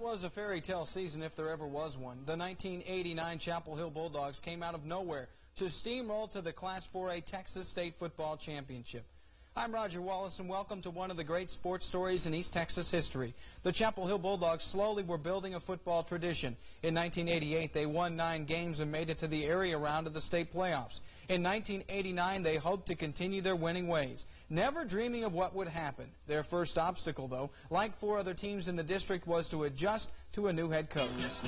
was a fairy tale season if there ever was one. The 1989 Chapel Hill Bulldogs came out of nowhere to steamroll to the Class 4A Texas State Football Championship. I'm Roger Wallace, and welcome to one of the great sports stories in East Texas history. The Chapel Hill Bulldogs slowly were building a football tradition. In 1988, they won 9 games and made it to the area round of the state playoffs. In 1989, they hoped to continue their winning ways, never dreaming of what would happen. Their first obstacle, though, like 4 other teams in the district, was to adjust to a new head coach.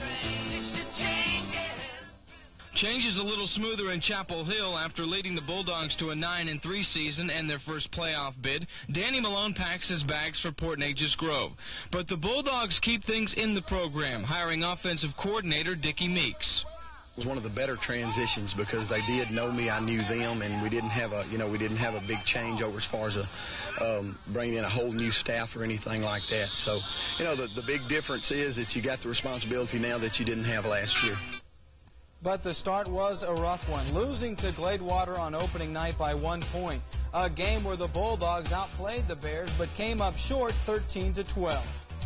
Change is a little smoother in Chapel Hill after leading the Bulldogs to a 9-3 season and their first playoff bid. Danny Malone packs his bags for Port Neches Grove. But the Bulldogs keep things in the program, hiring offensive coordinator Dickie Meeks. It was one of the better transitions because they did know me, I knew them, and we didn't have a, we didn't have a big changeover as far as bringing in a whole new staff or anything like that. So, the big difference is that you got the responsibility now that you didn't have last year. But the start was a rough one, losing to Gladewater on opening night by 1 point. A game where the Bulldogs outplayed the Bears but came up short 13-12.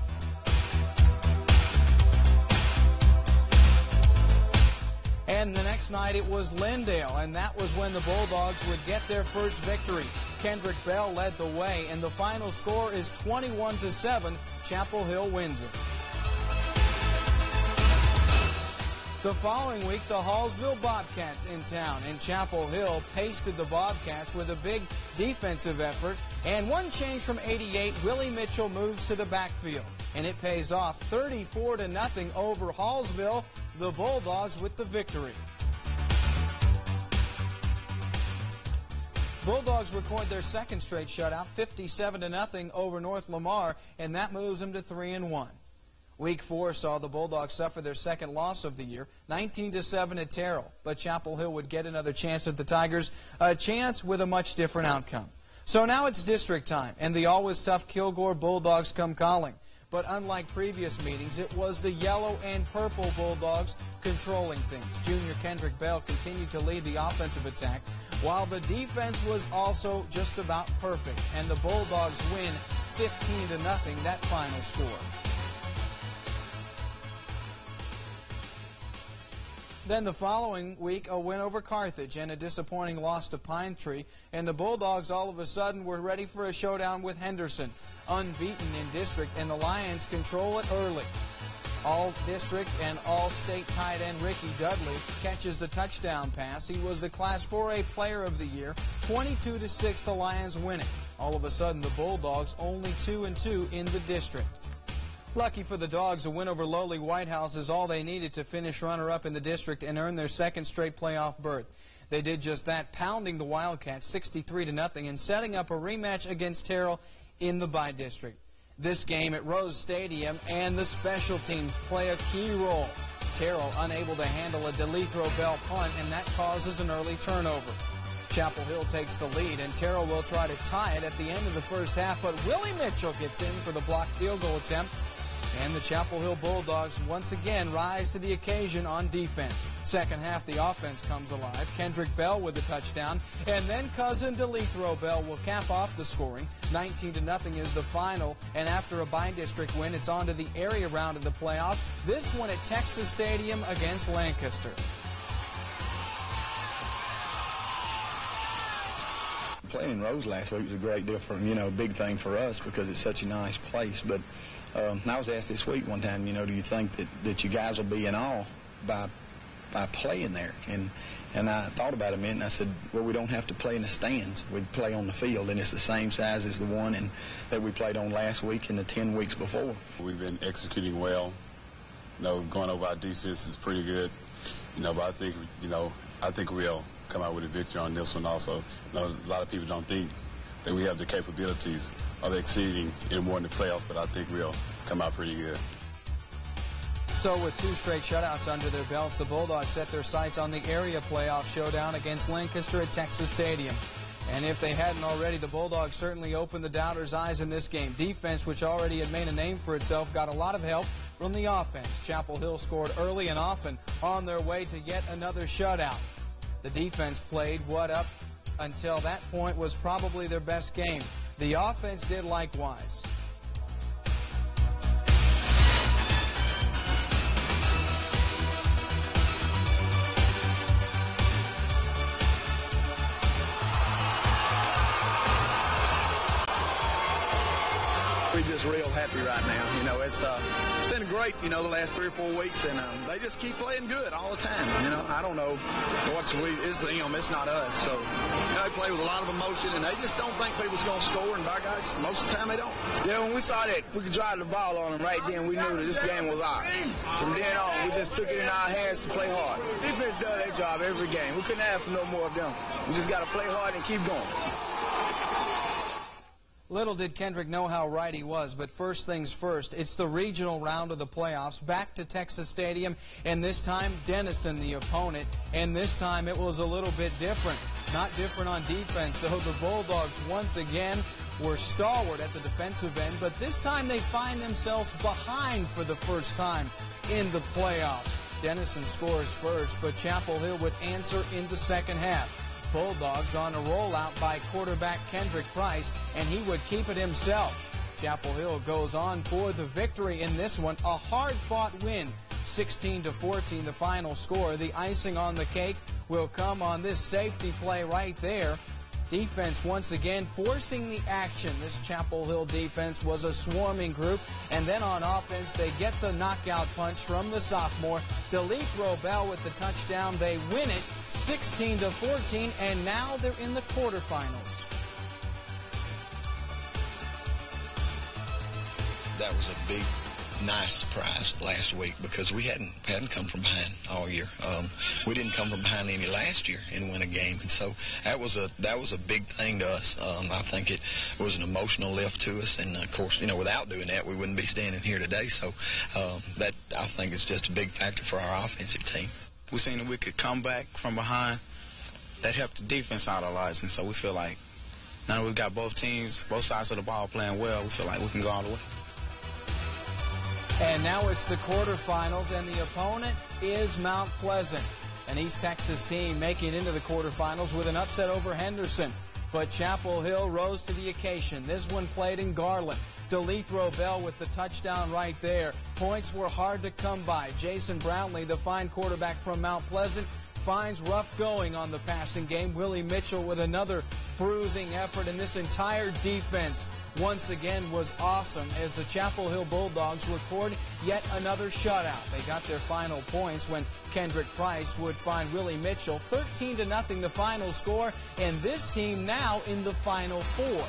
And the next night it was Lindale, and that was when the Bulldogs would get their first victory. Kendrick Bell led the way, and the final score is 21-7. Chapel Hill wins it. The following week, the Hallsville Bobcats in town, and Chapel Hill pasted the Bobcats with a big defensive effort. And one change from 88, Willie Mitchell moves to the backfield, and it pays off 34-0 over Hallsville. The Bulldogs with the victory. Bulldogs record their second straight shutout, 57-0 over North Lamar, and that moves them to 3-1. Week 4 saw the Bulldogs suffer their second loss of the year, 19-7 at Terrell. But Chapel Hill would get another chance at the Tigers, a chance with a much different outcome. So now it's district time, and the always tough Kilgore Bulldogs come calling. But unlike previous meetings, it was the yellow and purple Bulldogs controlling things. Junior Kendrick Bell continued to lead the offensive attack, while the defense was also just about perfect. And the Bulldogs win 15-0, that final score. Then the following week, a win over Carthage and a disappointing loss to Pine Tree, and the Bulldogs all of a sudden were ready for a showdown with Henderson, unbeaten in district, and the Lions control it early. All-district and all-state tight end Ricky Dudley catches the touchdown pass. He was the Class 4A Player of the Year. 22-6, the Lions win it. All of a sudden, the Bulldogs only 2-2 in the district. Lucky for the Dogs, a win over lowly White House is all they needed to finish runner-up in the district and earn their second straight playoff berth. They did just that, pounding the Wildcats 63-0 and setting up a rematch against Terrell in the by-district. This game at Rose Stadium, and the special teams play a key role. Terrell unable to handle a Delethro Bell punt, and that causes an early turnover. Chapel Hill takes the lead, and Terrell will try to tie it at the end of the first half, but Willie Mitchell gets in for the blocked field goal attempt. And the Chapel Hill Bulldogs once again rise to the occasion on defense. Second half, the offense comes alive. Kendrick Bell with the touchdown, and then cousin Delethro Bell will cap off the scoring. 19-0 is the final, and after a by-district win, it's on to the area round of the playoffs. This one at Texas Stadium against Lancaster. Playing in Rose last week was a great deal for big thing for us because it's such a nice place. But I was asked this week one time, do you think that you guys will be in awe by playing there? And I thought about it a minute, and I said, well, we don't have to play in the stands. We play on the field, and it's the same size as the one that we played on last week and the 10 weeks before. We've been executing well. Going over our defense is pretty good. But I think we'll come out with a victory on this one also. A lot of people don't think that we have the capabilities of exceeding in more in the playoffs, but I think we'll come out pretty good. So with 2 straight shutouts under their belts, the Bulldogs set their sights on the area playoff showdown against Lancaster at Texas Stadium. And if they hadn't already, the Bulldogs certainly opened the doubters' eyes in this game. Defense, which already had made a name for itself, got a lot of help from the offense. Chapel Hill scored early and often on their way to yet another shutout. The defense played what up until that point was probably their best game. The offense did likewise. real happy right now. You know, it's been great, you know, the last 3 or 4 weeks, and they just keep playing good all the time. You know, I don't know it's them, it's not us. So, you know, they play with a lot of emotion, and they just don't think people's going to score, and by guys, most of the time they don't. Yeah, when we saw that we could drive the ball on them right then, we knew that this game was ours. From then on, we just took it in our hands to play hard. Defense does their job every game. We couldn't ask for no more of them. We just got to play hard and keep going. Little did Kendrick know how right he was, but first things first, it's the regional round of the playoffs, back to Texas Stadium, and this time Denison the opponent, and this time it was a little bit different. Not different on defense, though. The Bulldogs once again were stalwart at the defensive end, but this time they find themselves behind for the first time in the playoffs. Denison scores first, but Chapel Hill would answer in the second half. Bulldogs on a rollout by quarterback Kendrick Price, and he would keep it himself. Chapel Hill goes on for the victory in this one, a hard-fought win, 16-14 the final score. The icing on the cake will come on this safety play right there. Defense once again forcing the action. This Chapel Hill defense was a swarming group. And then on offense, they get the knockout punch from the sophomore. Delethro Bell with the touchdown. They win it 16-14, and now they're in the quarterfinals. That was a big, nice surprise last week because we hadn't come from behind all year. We didn't come from behind any last year and win a game, and so that was a big thing to us. I think it was an emotional lift to us, and of course, you know, without doing that, we wouldn't be standing here today. So that I think is just a big factor for our offensive team. We seen that we could come back from behind. That helped the defense out a lot, and so we feel like now that we've got both teams, both sides of the ball playing well, we feel like we can go all the way. And now it's the quarterfinals, and the opponent is Mount Pleasant. An East Texas team making it into the quarterfinals with an upset over Henderson. But Chapel Hill rose to the occasion. This one played in Garland. Delethro Bell with the touchdown right there. Points were hard to come by. Jason Brownlee, the fine quarterback from Mount Pleasant, finds rough going on the passing game. Willie Mitchell with another bruising effort, and this entire defense once again was awesome as the Chapel Hill Bulldogs record yet another shutout. They got their final points when Kendrick Price would find Willie Mitchell. 13-0 the final score, and this team now in the Final Four.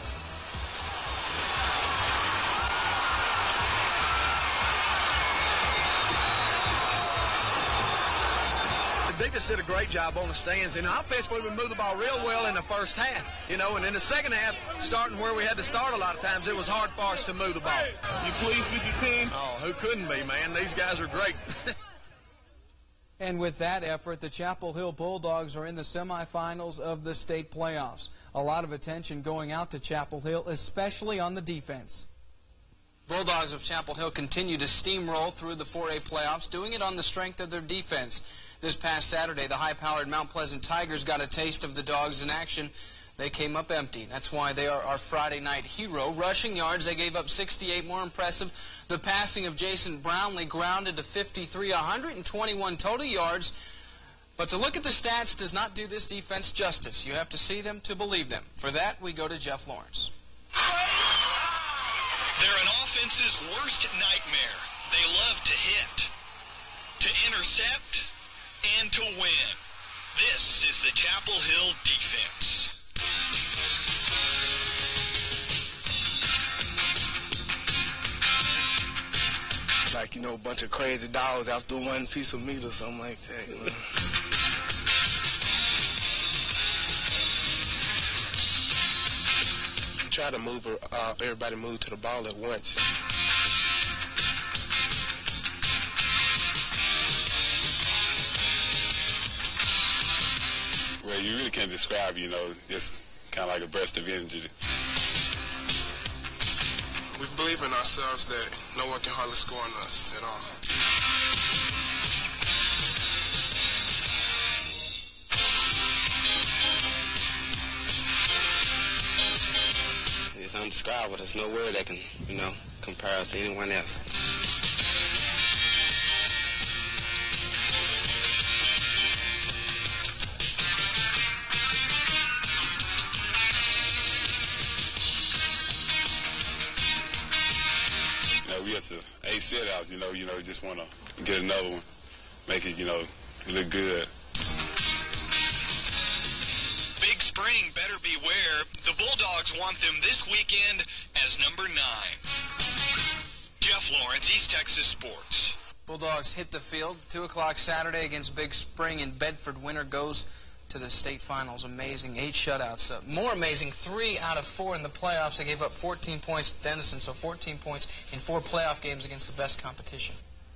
They just did a great job on the stands, and offensively we moved the ball real well in the first half, you know, and in the second half, starting where we had to start a lot of times, it was hard for us to move the ball. You pleased with your team? Oh, who couldn't be, man? These guys are great. And with that effort, the Chapel Hill Bulldogs are in the semifinals of the state playoffs. A lot of attention going out to Chapel Hill, especially on the defense. Bulldogs of Chapel Hill continue to steamroll through the 4A playoffs, doing it on the strength of their defense. This past Saturday, the high-powered Mount Pleasant Tigers got a taste of the Dogs in action. They came up empty. That's why they are our Friday night hero. Rushing yards, they gave up 68. More impressive, the passing of Jason Brownlee grounded to 53, 121 total yards. But to look at the stats does not do this defense justice. You have to see them to believe them. For that, we go to Jeff Lawrence. They're an offense's worst nightmare. They love to hit, to intercept, and to win. This is the Chapel Hill defense. Like, you know, a bunch of crazy dogs after one piece of meat or something like that. You know? Try to move everybody move to the ball at once. Well, you really can't describe, you know, it's kind of like a burst of energy. We believe in ourselves that no one can hardly score on us at all. It's undescribable. There's no word that can, you know, compare us to anyone else. to 8 shutouts, you know, just want to get another one, make it, look good. Big Spring better beware. The Bulldogs want them this weekend as number 9. Jeff Lawrence, East Texas Sports. Bulldogs hit the field 2 o'clock Saturday against Big Spring in Bedford. Winner goes to the state finals. Amazing. 8 shutouts. More amazing, 3 out of 4 in the playoffs. They gave up 14 points to Denison, so 14 points in 4 playoff games against the best competition.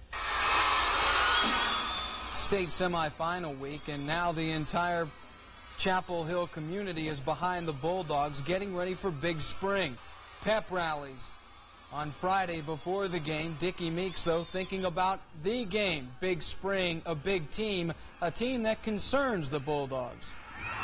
State semifinal week, and now the entire Chapel Hill community is behind the Bulldogs, getting ready for Big Spring. Pep rallies on Friday before the game. Dickie Meeks, though, thinking about the game. Big Spring, a big team, a team that concerns the Bulldogs.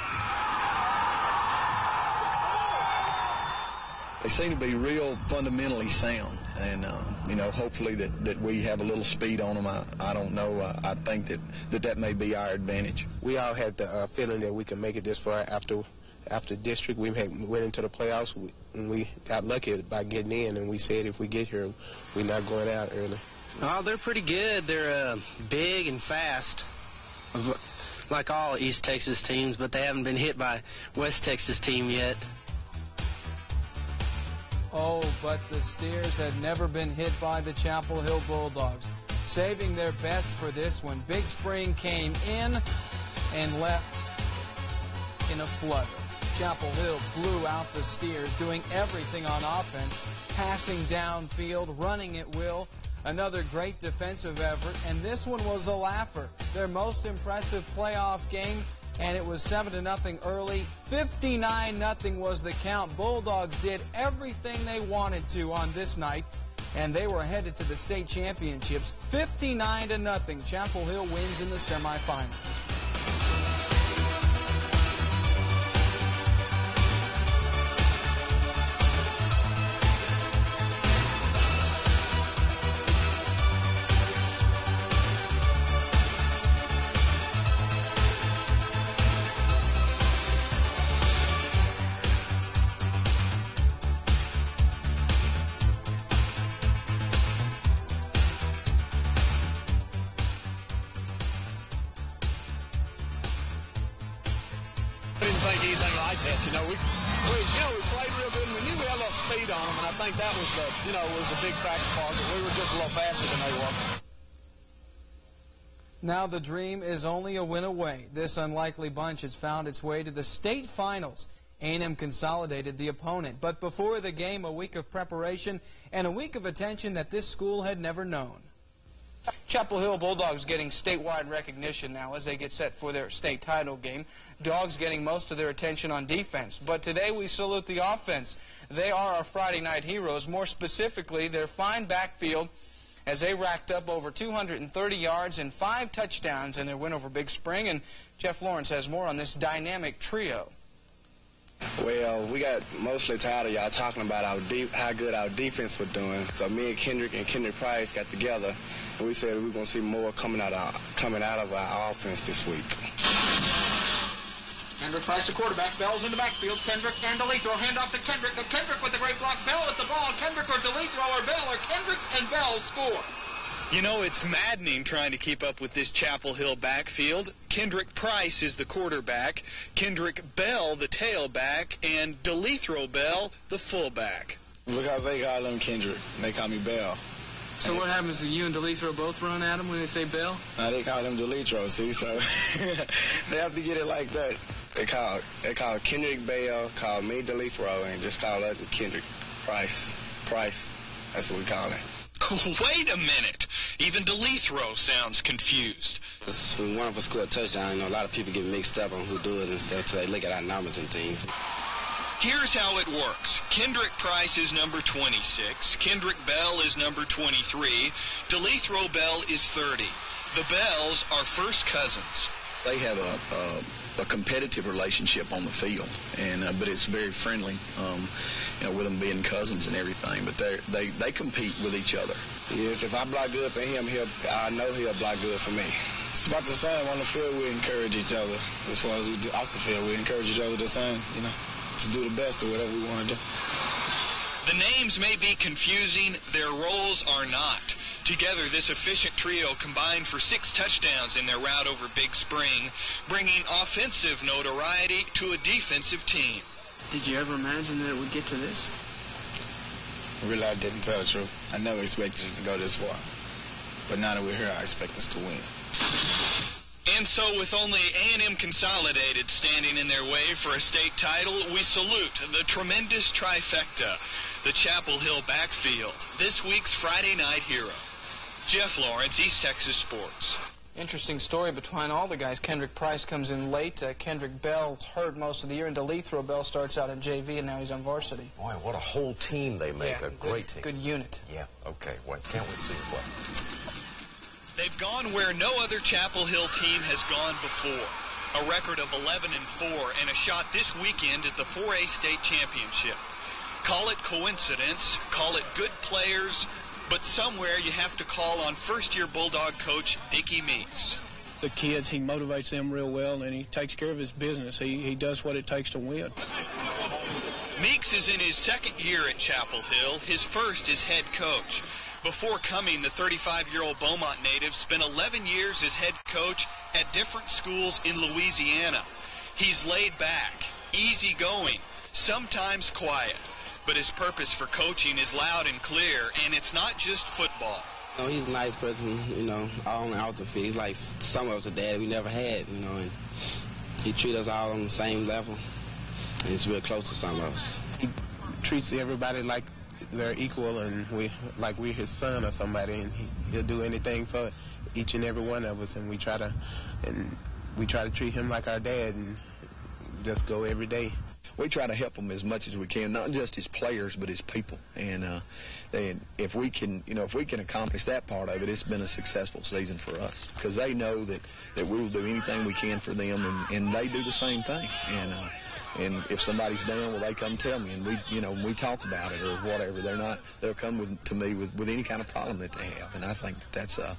They seem to be real fundamentally sound, and hopefully that we have a little speed on them. I don't know. I think that may be our advantage. We all had the feeling that we could make it this far after district. We went into the playoffs, and we got lucky by getting in, and we said if we get here, we're not going out early. Oh, they're pretty good. They're big and fast, like all East Texas teams, but they haven't been hit by West Texas team yet. Oh, but the Steers had never been hit by the Chapel Hill Bulldogs. Saving their best for this one, Big Spring came in and left in a flutter. Chapel Hill blew out the Steers, doing everything on offense, passing downfield, running at will. Another great defensive effort, and this one was a laugher. Their most impressive playoff game, and it was 7-0 early. 59-0 was the count. Bulldogs did everything they wanted to on this night, and they were headed to the state championships. 59-0. Chapel Hill wins in the semifinals. Anything like that, we played real good, and we knew we had a little speed on them, and I think that was was a big factor for us. We were just a little faster than they were. Now the dream is only a win away. This unlikely bunch has found its way to the state finals. A&M consolidated the opponent, but before the game, a week of preparation and a week of attention that this school had never known. Chapel Hill Bulldogs getting statewide recognition now as they get set for their state title game. Dogs getting most of their attention on defense. But today we salute the offense. They are our Friday night heroes, more specifically their fine backfield as they racked up over 230 yards and 5 touchdowns in their win over Big Spring. And Jeff Lawrence has more on this dynamic trio. Well, we got mostly tired of y'all talking about how good our defense was doing. So me and Kendrick Price got together, and we said we were going to see more coming out of our offense this week. Kendrick Price, the quarterback. Bell's in the backfield. Kendrick and DeLithro. Hand off to Kendrick. Kendrick with the great block. Bell with the ball. Kendrick or DeLithro or Bell, or Kendricks and Bell score. You know, it's maddening trying to keep up with this Chapel Hill backfield. Kendrick Price is the quarterback, Kendrick Bell the tailback, and DeLithro Bell the fullback. Because they call him Kendrick, they call me Bell. So what happens to you and DeLithro both run at him when they say Bell? They call him DeLithro, see, so they have to get it like that. They call Kendrick Bell, call me DeLithro, and just call us Kendrick Price. That's what we call him. Wait a minute. Even DeLithro sounds confused. When one of us score a touchdown, a lot of people get mixed up on who do it and stuff, so they look at our numbers and things. Here's how it works. Kendrick Price is number 26. Kendrick Bell is number 23. DeLithro Bell is 30. The Bells are first cousins. They have a competitive relationship on the field, and but it's very friendly, with them being cousins and everything. But they compete with each other. Yes, if I block good for him, I know he'll block good for me. It's about the same. On the field, we encourage each other. As far as we do off the field, we encourage each other the same. To do the best of whatever we want to do. The names may be confusing, their roles are not. Together, this efficient trio combined for 6 touchdowns in their rout over Big Spring, bringing offensive notoriety to a defensive team. Did you ever imagine that it would get to this? Really, I didn't, tell the truth. I never expected it to go this far. But now that we're here, I expect us to win. And so with only A&M Consolidated standing in their way for a state title, we salute the tremendous trifecta, the Chapel Hill backfield, this week's Friday Night Hero. Jeff Lawrence, East Texas Sports. Interesting story between all the guys. Kendrick Price comes in late. Kendrick Bell hurt most of the year, and DeLithro Bell starts out in JV, and now he's on varsity. Boy, what a whole team they make. Yeah, a great team. Good unit. Yeah, okay. Well, can't wait to see them play. They've gone where no other Chapel Hill team has gone before. A record of 11-4 and a shot this weekend at the 4A state championship. Call it coincidence, call it good players, but somewhere you have to call on first-year Bulldog coach Dickie Meeks. The kids, he motivates them real well, and he takes care of his business. He does what it takes to win. Meeks is in his second year at Chapel Hill, his first as head coach. Before coming, the 35-year-old Beaumont native spent 11 years as head coach at different schools in Louisiana. He's laid back, easygoing, sometimes quiet, but his purpose for coaching is loud and clear, and it's not just football. You know, he's a nice person, you know, on and out the field. He's like some of us a dad we never had, you know, and he treats us all on the same level, and he's real close to some of us. He treats everybody like they're equal, and we're his son or somebody, and he'll do anything for each and every one of us, and we try to treat him like our dad and just go every day. We try to help him as much as we can, not just his players, but his people. And if we can accomplish that part of it, it's been a successful season for us, because they know that we will do anything we can for them, and they do the same thing. And if somebody's down, well, they come tell me, and we talk about it or whatever. They'll come to me with any kind of problem that they have, and I think that's the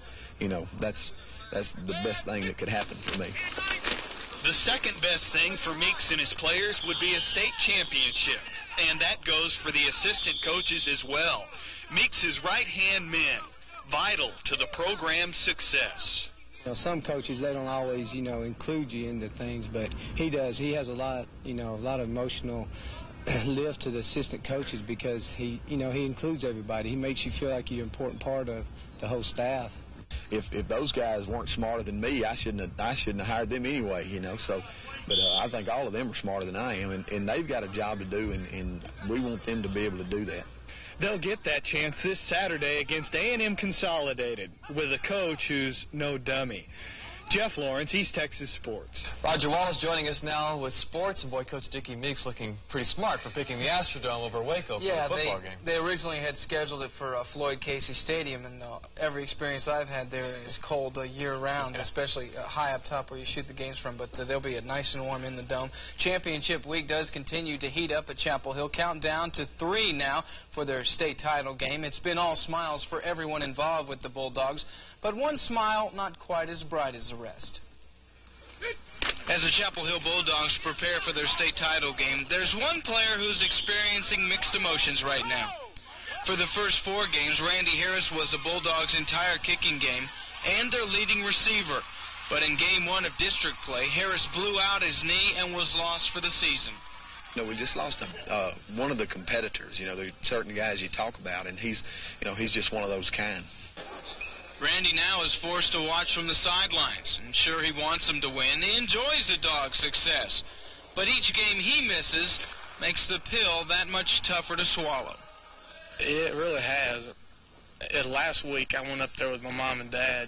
best thing that could happen for me. The second best thing for Meeks and his players would be a state championship, and that goes for the assistant coaches as well. Meeks' right-hand men, vital to the program's success. You know, some coaches, they don't always, include you into things, but he does. He has a lot of emotional lift to the assistant coaches, because he includes everybody. He makes you feel like you're an important part of the whole staff. If those guys weren't smarter than me, I shouldn't have hired them anyway, So, but I think all of them are smarter than I am, and they've got a job to do, and we want them to be able to do that. They'll get that chance this Saturday against A&M Consolidated with a coach who's no dummy. Jeff Lawrence, East Texas Sports. Roger Wallace joining us now with sports, and boy, Coach Dickie Meeks looking pretty smart for picking the Astrodome over Waco for the football game. They originally had scheduled it for Floyd Casey Stadium, and every experience I've had there is cold year-round, especially high up top where you shoot the games from, but they'll be nice and warm in the dome. Championship week does continue to heat up at Chapel Hill. Count down to 3 now for their state title game. It's been all smiles for everyone involved with the Bulldogs, but one smile not quite as bright as the rest. As the Chapel Hill Bulldogs prepare for their state title game, there's one player who's experiencing mixed emotions right now. For the first 4 games, Randy Harris was the Bulldogs' entire kicking game and their leading receiver. But in Game 1 of district play, Harris blew out his knee and was lost for the season. We just lost one of the competitors. There are certain guys you talk about, and he's just one of those kind. Randy now is forced to watch from the sidelines. And sure, he wants them to win. He enjoys the Dogs' success. But each game he misses makes the pill that much tougher to swallow. It really has. Last week, I went up there with my mom and dad.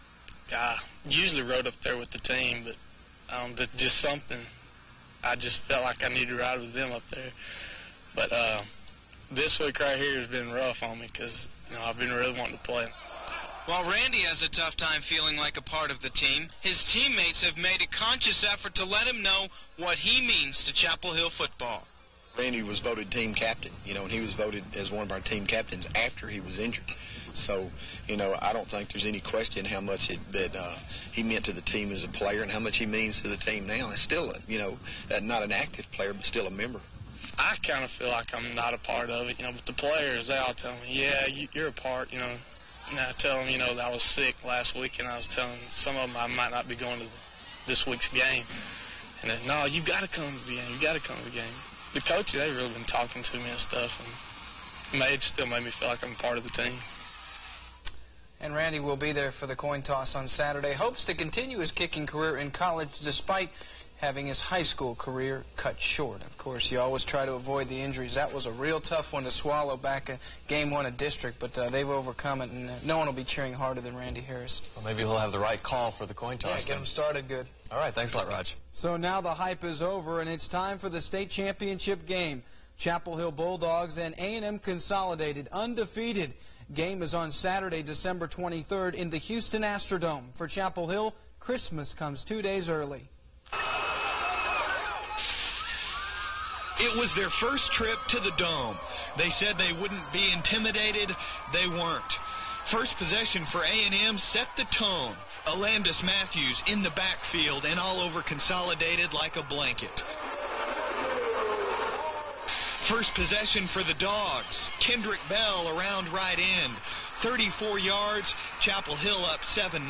I usually rode up there with the team, but just something. I just felt like I needed to ride with them up there. But this week right here has been rough on me, because I've been really wanting to play. While Randy has a tough time feeling like a part of the team, his teammates have made a conscious effort to let him know what he means to Chapel Hill football. Randy was voted team captain, and he was voted as one of our team captains after he was injured. So, I don't think there's any question how much he meant to the team as a player and how much he means to the team now. He's still, not an active player, but still a member. I kind of feel like I'm not a part of it, but the players, they all tell me, yeah, you're a part, And I tell them, that I was sick last week, and I was telling some of them I might not be going to this week's game. And then, no, you've got to come to the game. You've got to come to the game. The coaches, they've really been talking to me and stuff, and it still made me feel like I'm a part of the team. And Randy will be there for the coin toss on Saturday. Hopes to continue his kicking career in college despite having his high school career cut short. Of course, you always try to avoid the injuries. That was a real tough one to swallow back in Game 1 of District, but they've overcome it, and no one will be cheering harder than Randy Harris. Well, maybe he'll have the right call for the coin toss. Yeah, get him started good. All right, thanks a lot, Raj. So now the hype is over, and it's time for the state championship game. Chapel Hill Bulldogs and A&M Consolidated, undefeated. Game is on Saturday, December 23rd in the Houston Astrodome. For Chapel Hill, Christmas comes 2 days early. It was their first trip to the Dome. They said they wouldn't be intimidated. They weren't. First possession for A&M set the tone. Alandis Matthews in the backfield and all over Consolidated like a blanket. First possession for the Dogs. Kendrick Bell around right end. 34 yards. Chapel Hill up 7-0.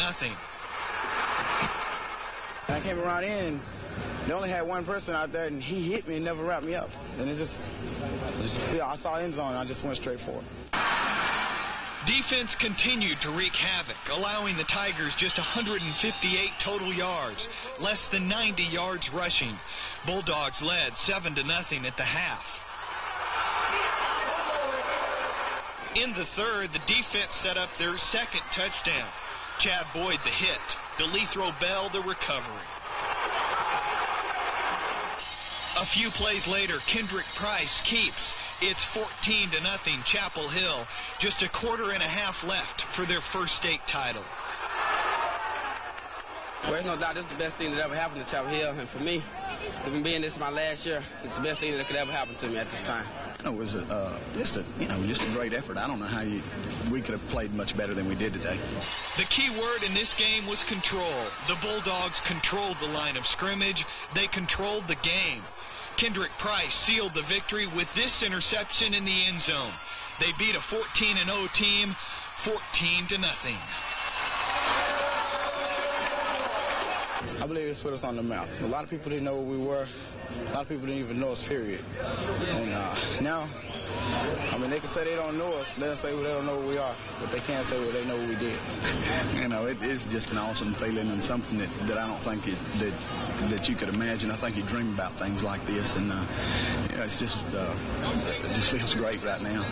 I came around in, and they only had one person out there, and he hit me and never wrapped me up. And I saw end zone, and I just went straight for it. Defense continued to wreak havoc, allowing the Tigers just 158 total yards, less than 90 yards rushing. Bulldogs led 7-0 at the half. In the third, the defense set up their second touchdown. Chad Boyd the hit, Delethro Bell the recovery. A few plays later, Kendrick Price keeps. It's 14-0 Chapel Hill. Just a quarter and a half left for their first state title. Well, there's no doubt this is the best thing that ever happened to Chapel Hill, and for me, even being this is my last year, it's the best thing that could ever happen to me at this time. It was just a great effort. I don't know how we could have played much better than we did today. The key word in this game was control. The Bulldogs controlled the line of scrimmage. They controlled the game. Kendrick Price sealed the victory with this interception in the end zone. They beat a 14-0 team 14-0. I believe it's put us on the map. A lot of people didn't know where we were. A lot of people didn't even know us, period. And now, they can say they don't know us. They'll say they don't know who we are. But they can't say they know what we did. It is just an awesome feeling and something that I don't think that you could imagine. I think you dream about things like this. And, it just feels great right now.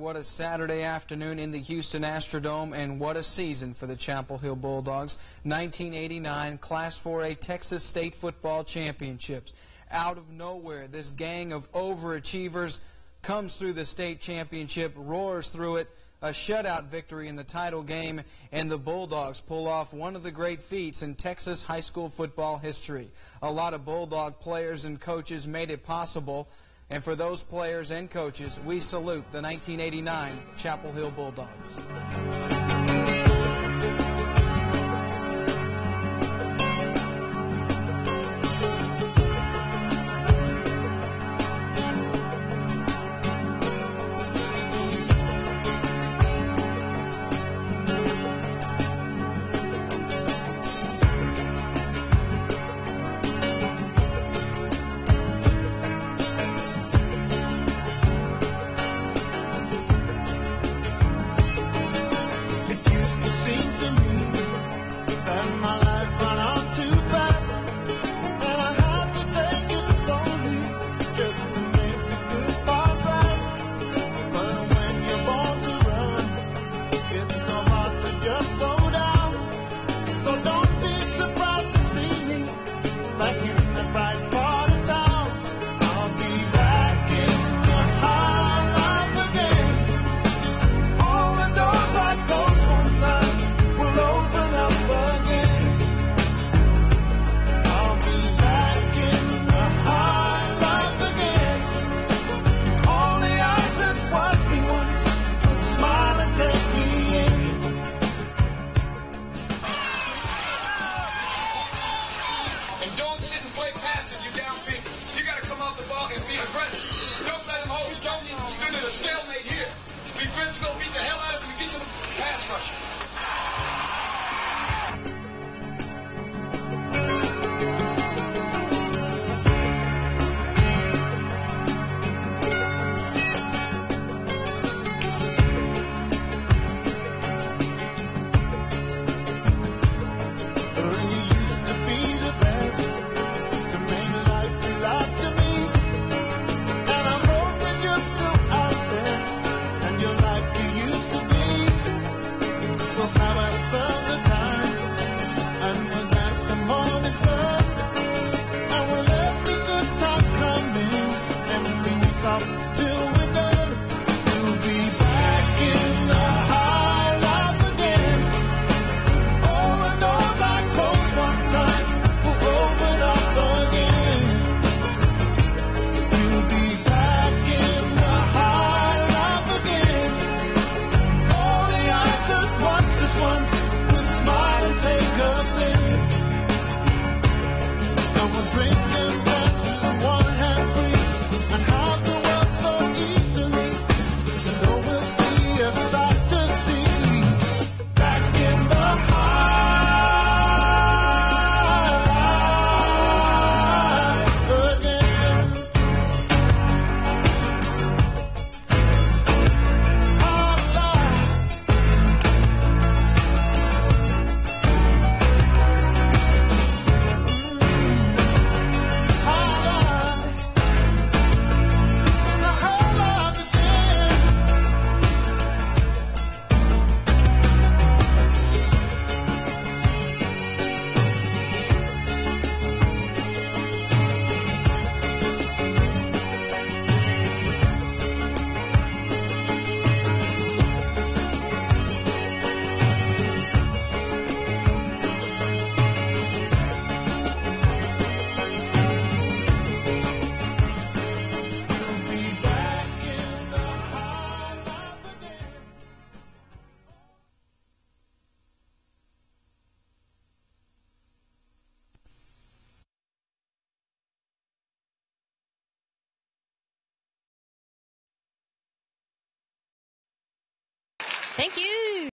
what a Saturday afternoon in the Houston Astrodome, and what a season for the Chapel Hill Bulldogs. 1989 Class 4A Texas State Football Championships. Out of nowhere, this gang of overachievers comes through the state championship, roars through it, a shutout victory in the title game, and the Bulldogs pull off one of the great feats in Texas high school football history. A lot of Bulldog players and coaches made it possible, and for those players and coaches, we salute the 1989 Chapel Hill Bulldogs. Stalemate here. Defense will beat the hell out of him and get to the pass rusher. Thank you.